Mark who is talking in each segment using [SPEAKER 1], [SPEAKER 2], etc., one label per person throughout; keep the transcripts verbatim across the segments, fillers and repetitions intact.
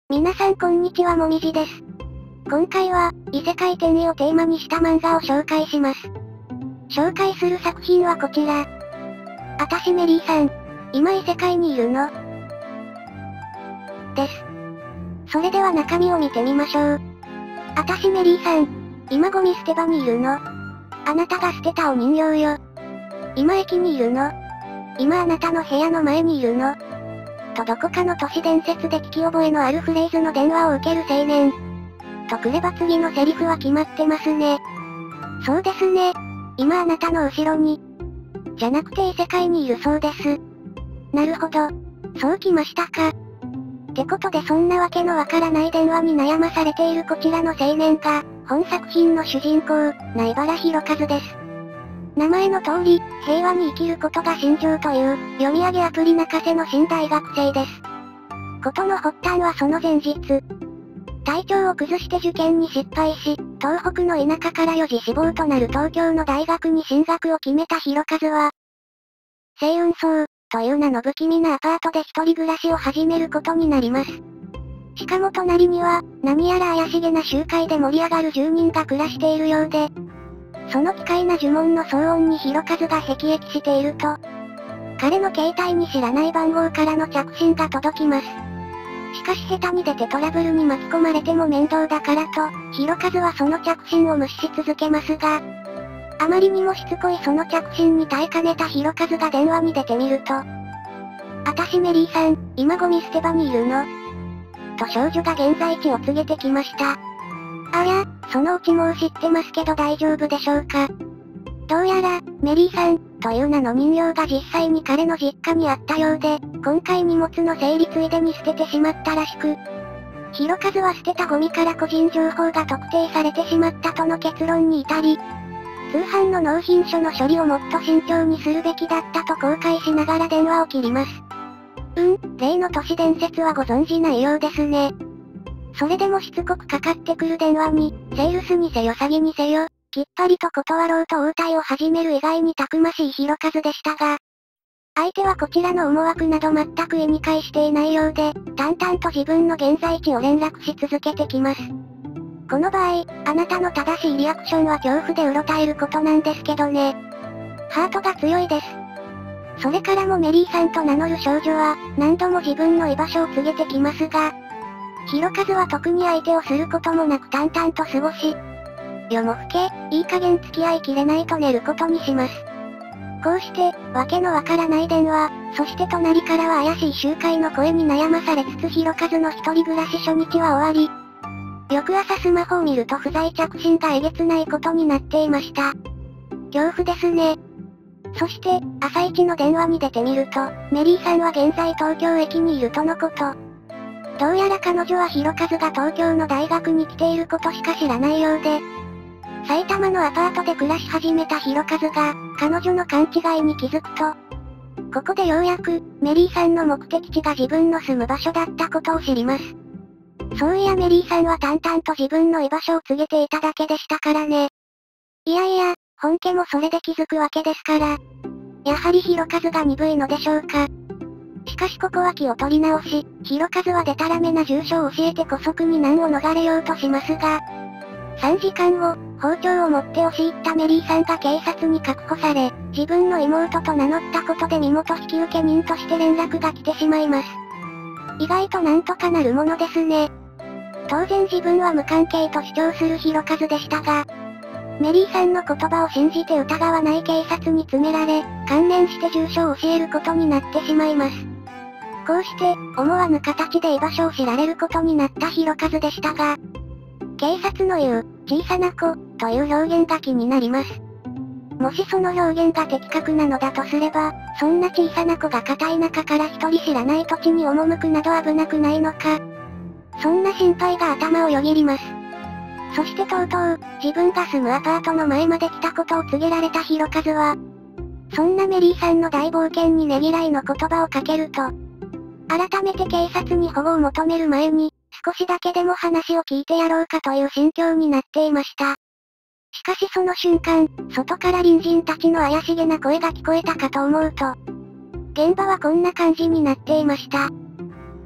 [SPEAKER 1] 皆さんこんにちは、もみじです。今回は、異世界転移をテーマにした漫画を紹介します。紹介する作品はこちら。あたしメリーさん、今異世界にいるのです。それでは中身を見てみましょう。あたしメリーさん、今ゴミ捨て場にいるのあなたが捨てたお人形よ。今駅にいるの今あなたの部屋の前にいるのとどこかの都市伝説で聞き覚えのあるフレーズの電話を受ける青年。とくれば次のセリフは決まってますね。そうですね。今あなたの後ろに。じゃなくて異世界にいるそうです。なるほど。そうきましたか。ってことでそんなわけのわからない電話に悩まされているこちらの青年が、本作品の主人公、苗原宏和です。名前の通り、平和に生きることが信条という、読み上げアプリ泣かせの新大学生です。ことの発端はその前日。体調を崩して受験に失敗し、東北の田舎からよじ志望となる東京の大学に進学を決めた宏和は、星雲荘、という名の不気味なアパートで一人暮らしを始めることになります。しかも隣には、何やら怪しげな集会で盛り上がる住人が暮らしているようで、その奇怪な呪文の騒音に宏和が辟易していると、彼の携帯に知らない番号からの着信が届きます。しかし下手に出てトラブルに巻き込まれても面倒だからと、宏和はその着信を無視し続けますが、あまりにもしつこいその着信に耐えかねた宏和が電話に出てみると、あたしメリーさん、今ゴミ捨て場にいるのと少女が現在地を告げてきました。ありゃ、そのうちもう知ってますけど大丈夫でしょうか。どうやら、メリーさん、という名の人形が実際に彼の実家にあったようで、今回荷物の整理ついでに捨ててしまったらしく、宏和は捨てたゴミから個人情報が特定されてしまったとの結論に至り、通販の納品書の処理をもっと慎重にするべきだったと後悔しながら電話を切ります。うん、例の都市伝説はご存じないようですね。それでもしつこくかかってくる電話に、セールスにせよ詐欺にせよ、きっぱりと断ろうと応対を始める以外にたくましい宏和でしたが、相手はこちらの思惑など全く意に介していないようで、淡々と自分の現在地を連絡し続けてきます。この場合、あなたの正しいリアクションは恐怖でうろたえることなんですけどね。ハートが強いです。それからもメリーさんと名乗る少女は、何度も自分の居場所を告げてきますが、宏和は特に相手をすることもなく淡々と過ごし、夜も更け、いい加減付き合いきれないと寝ることにします。こうして、わけのわからない電話、そして隣からは怪しい集会の声に悩まされつつ宏和の一人暮らし初日は終わり、翌朝スマホを見ると不在着信がえげつないことになっていました。恐怖ですね。そして、朝一の電話に出てみると、メリーさんは現在東京駅にいるとのこと。どうやら彼女は宏和が東京の大学に来ていることしか知らないようで、埼玉のアパートで暮らし始めた宏和が、彼女の勘違いに気づくと、ここでようやく、メリーさんの目的地が自分の住む場所だったことを知ります。そういやメリーさんは淡々と自分の居場所を告げていただけでしたからね。いやいや、本家もそれで気づくわけですから。やはり宏和が鈍いのでしょうか。しかしここは気を取り直し、宏和はデタラメな住所を教えて姑息に難を逃れようとしますが、さんじかんご、包丁を持って押し入ったメリーさんが警察に確保され、自分の妹と名乗ったことで身元引受人として連絡が来てしまいます。意外となんとかなるものですね。当然自分は無関係と主張する宏和でしたが、メリーさんの言葉を信じて疑わない警察に詰められ、観念して住所を教えることになってしまいます。こうして、思わぬ形で居場所を知られることになった宏和でしたが、警察の言う、小さな子、という表現が気になります。もしその表現が的確なのだとすれば、そんな小さな子が片田舎から一人知らない土地に赴くなど危なくないのか。そんな心配が頭をよぎります。そしてとうとう、自分が住むアパートの前まで来たことを告げられた宏和は、そんなメリーさんの大冒険にねぎらいの言葉をかけると、改めて警察に保護を求める前に、少しだけでも話を聞いてやろうかという心境になっていました。しかしその瞬間、外から隣人たちの怪しげな声が聞こえたかと思うと、現場はこんな感じになっていました。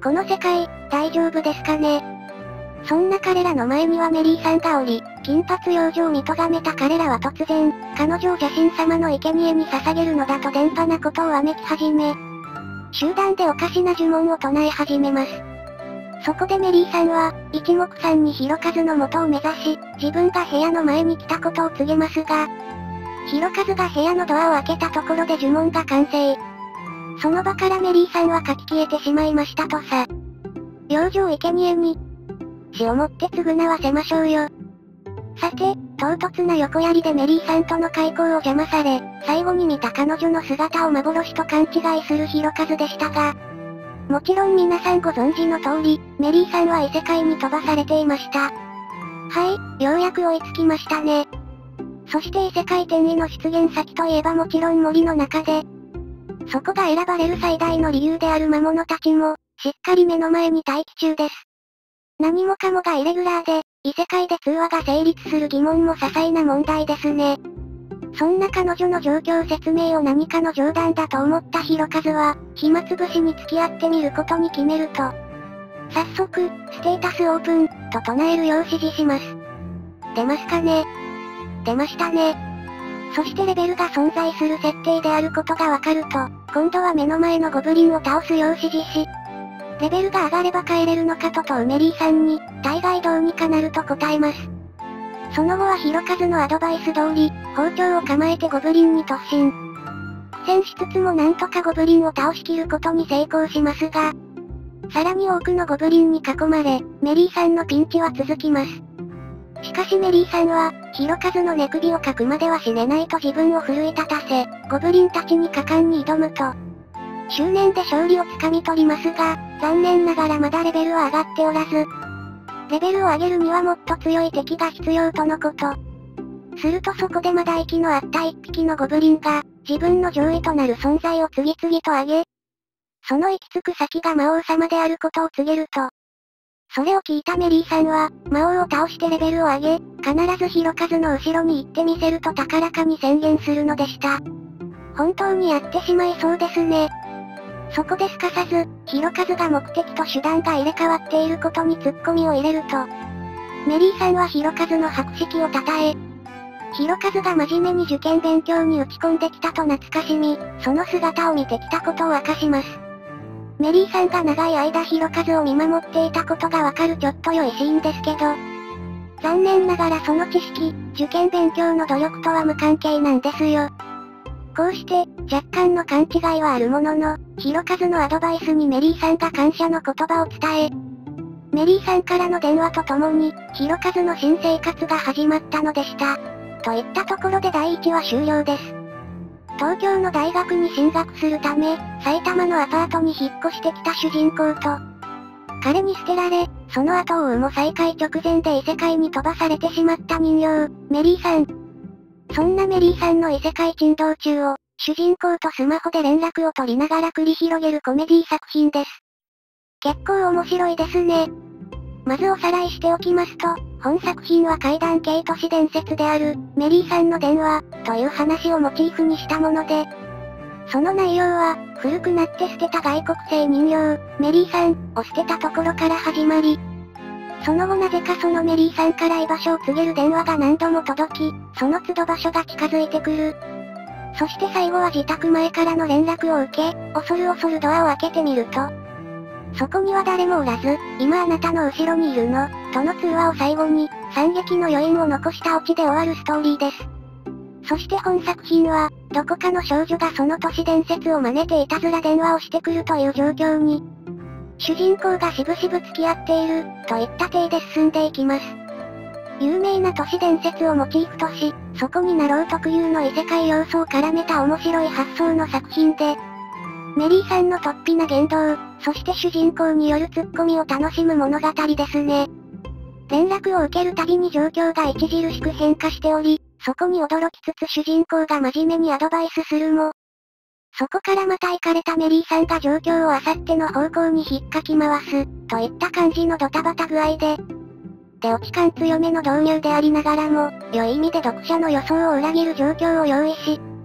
[SPEAKER 1] この世界、大丈夫ですかね。そんな彼らの前にはメリーさんがおり、金髪養女を見とがめた彼らは突然、彼女を邪神様の生贄に捧げるのだと電波なことをわめき始め、集団でおかしな呪文を唱え始めます。そこでメリーさんは、一目散にヒロカズの元を目指し、自分が部屋の前に来たことを告げますが、ヒロカズが部屋のドアを開けたところで呪文が完成。その場からメリーさんは書き消えてしまいましたとさ。養女を生贄に、死をもって償わせましょうよ。さて、唐突な横槍でメリーさんとの開口を邪魔され、最後に見た彼女の姿を幻と勘違いするヒロカズでしたが、もちろん皆さんご存知の通り、メリーさんは異世界に飛ばされていました。はい、ようやく追いつきましたね。そして異世界転移の出現先といえばもちろん森の中で、そこが選ばれる最大の理由である魔物たちも、しっかり目の前に待機中です。何もかもがイレギュラーで、異世界で通話が成立する疑問も些細な問題ですね。そんな彼女の状況説明を何かの冗談だと思ったヒロカズは、暇つぶしに付き合ってみることに決めると、早速、ステータスオープン、と唱えるよう指示します。出ますかね？出ましたね。そしてレベルが存在する設定であることがわかると、今度は目の前のゴブリンを倒すよう指示し、レベルが上がれば帰れるのかと問うメリーさんに、大概どうにかなると答えます。その後はヒロカズのアドバイス通り、包丁を構えてゴブリンに突進。苦戦しつつもなんとかゴブリンを倒しきることに成功しますが、さらに多くのゴブリンに囲まれ、メリーさんのピンチは続きます。しかしメリーさんは、ヒロカズの寝首をかくまでは死ねないと自分を奮い立たせ、ゴブリンたちに果敢に挑むと、執念で勝利をつかみ取りますが、残念ながらまだレベルは上がっておらず、レベルを上げるにはもっと強い敵が必要とのこと。するとそこでまだ息のあった一匹のゴブリンが、自分の上位となる存在を次々と挙げ、その行き着く先が魔王様であることを告げると、それを聞いたメリーさんは、魔王を倒してレベルを上げ、必ずヒロカズの後ろに行ってみせると高らかに宣言するのでした。本当にやってしまいそうですね。そこですかさず、ヒロカズが目的と手段が入れ替わっていることにツッコミを入れると、メリーさんはヒロカズの博識を称え、ヒロカズが真面目に受験勉強に打ち込んできたと懐かしみ、その姿を見てきたことを明かします。メリーさんが長い間ヒロカズを見守っていたことがわかるちょっと良いシーンですけど、残念ながらその知識、受験勉強の努力とは無関係なんですよ。こうして、若干の勘違いはあるものの、ヒロカズのアドバイスにメリーさんが感謝の言葉を伝え、メリーさんからの電話とともに、ヒロカズの新生活が始まったのでした。といったところでだいいちわ終了です。東京の大学に進学するため、埼玉のアパートに引っ越してきた主人公と、彼に捨てられ、その後を追うも再会直前で異世界に飛ばされてしまった人形、メリーさん。そんなメリーさんの異世界珍道中を、主人公とスマホで連絡を取りながら繰り広げるコメディ作品です。結構面白いですね。まずおさらいしておきますと、本作品は怪談系都市伝説である、メリーさんの電話、という話をモチーフにしたもので、その内容は、古くなって捨てた外国製人形、メリーさん、を捨てたところから始まり、その後なぜかそのメリーさんから居場所を告げる電話が何度も届き、その都度場所が近づいてくる。そして最後は自宅前からの連絡を受け、恐る恐るドアを開けてみると、そこには誰もおらず、今あなたの後ろにいるの、との通話を最後に、惨劇の余韻を残したオチで終わるストーリーです。そして本作品は、どこかの少女がその都市伝説を真似ていたずら電話をしてくるという状況に、主人公がしぶしぶ付き合っている、といった体で進んでいきます。有名な都市伝説をモチーフとし、そこにナロー特有の異世界要素を絡めた面白い発想の作品で、メリーさんの突飛な言動、そして主人公によるツッコミを楽しむ物語ですね。連絡を受けるたびに状況が著しく変化しており、そこに驚きつつ主人公が真面目にアドバイスするも、そこからまた行かれたメリーさんが状況を漁っての方向に引っかき回す、といった感じのドタバタ具合で、で落ち感強めの導入でありながらも、良い意味で読者の予想を裏切る状況を用意し、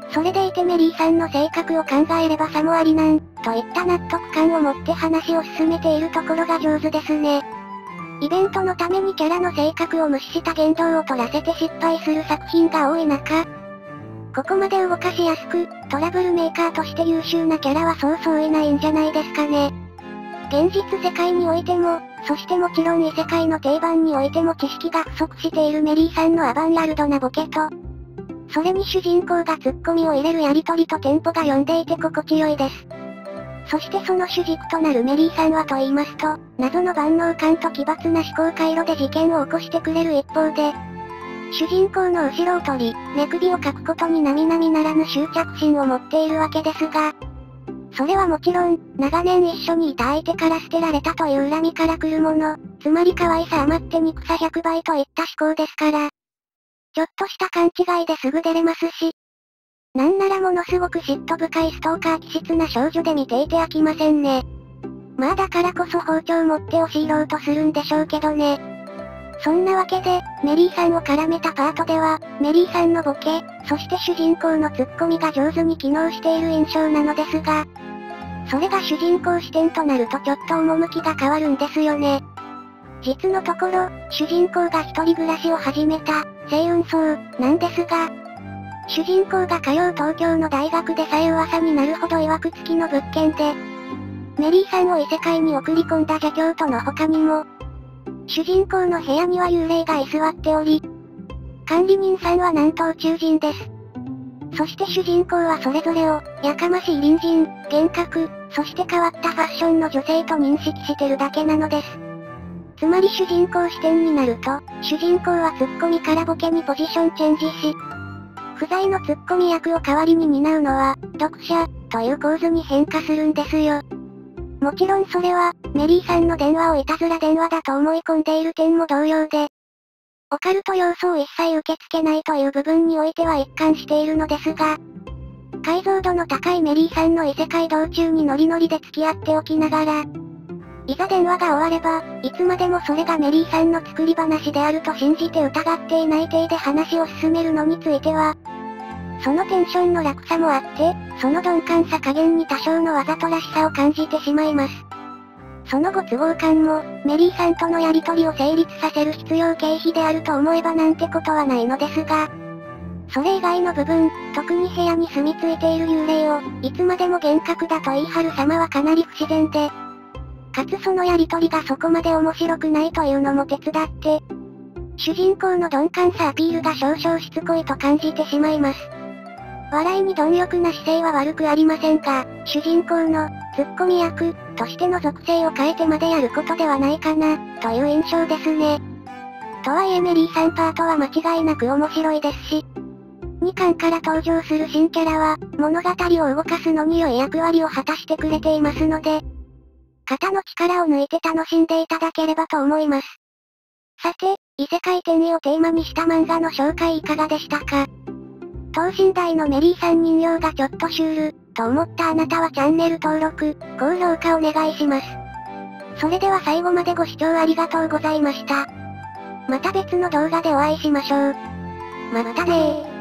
[SPEAKER 1] それでいてメリーさんの性格を考えればさもありなん、といった納得感を持って話を進めているところが上手ですね。イベントのためにキャラの性格を無視した言動を取らせて失敗する作品が多い中、ここまで動かしやすく、トラブルメーカーとして優秀なキャラはそうそういないんじゃないですかね。現実世界においても、そしてもちろん異世界の定番においても知識が不足しているメリーさんのアバンギャルドなボケと、それに主人公がツッコミを入れるやりとりとテンポが読んでいて心地よいです。そしてその主軸となるメリーさんはと言いますと、謎の万能感と奇抜な思考回路で事件を起こしてくれる一方で、主人公の後ろを取り、目首をかくことに並々ならぬ執着心を持っているわけですが、それはもちろん、長年一緒にいた相手から捨てられたという恨みから来るもの、つまり可愛さ余って憎さひゃくばいといった思考ですから、ちょっとした勘違いですぐ出れますし、なんならものすごく嫉妬深いストーカー気質な少女で見ていて飽きませんね。まあだからこそ包丁持って押し入ろうとするんでしょうけどね。そんなわけで、メリーさんを絡めたパートでは、メリーさんのボケ、そして主人公のツッコミが上手に機能している印象なのですが、それが主人公視点となるとちょっと趣が変わるんですよね。実のところ、主人公が一人暮らしを始めた、星雲荘、なんですが、主人公が通う東京の大学でさえ噂になるほど曰く付きの物件で、メリーさんを異世界に送り込んだ邪教徒の他にも、主人公の部屋には幽霊が居座っており、管理人さんはなんと宇宙人です。そして主人公はそれぞれを、やかましい隣人、幻覚、そして変わったファッションの女性と認識してるだけなのです。つまり主人公視点になると、主人公はツッコミからボケにポジションチェンジし、不在のツッコミ役を代わりに担うのは、読者、という構図に変化するんですよ。もちろんそれは、メリーさんの電話をいたずら電話だと思い込んでいる点も同様で、オカルト要素を一切受け付けないという部分においては一貫しているのですが、解像度の高いメリーさんの異世界道中にノリノリで付き合っておきながら、いざ電話が終われば、いつまでもそれがメリーさんの作り話であると信じて疑っていない体で話を進めるのについては、そのテンションの落差もあって、その鈍感さ加減に多少のわざとらしさを感じてしまいます。そのご都合感も、メリーさんとのやりとりを成立させる必要経費であると思えばなんてことはないのですが、それ以外の部分、特に部屋に住み着いている幽霊を、いつまでも幻覚だと言い張る様はかなり不自然で、かつそのやりとりがそこまで面白くないというのも手伝って、主人公の鈍感さアピールが少々しつこいと感じてしまいます。笑いに貪欲な姿勢は悪くありませんが、主人公の、ツッコミ役、としての属性を変えてまでやることではないかな、という印象ですね。とはいえメリーさんパートは間違いなく面白いですし、にかんから登場する新キャラは、物語を動かすのに良い役割を果たしてくれていますので、肩の力を抜いて楽しんでいただければと思います。さて、異世界転移をテーマにした漫画の紹介いかがでしたか？等身大のメリーさん人形がちょっとシュール、と思ったあなたはチャンネル登録、高評価お願いします。それでは最後までご視聴ありがとうございました。また別の動画でお会いしましょう。またねー。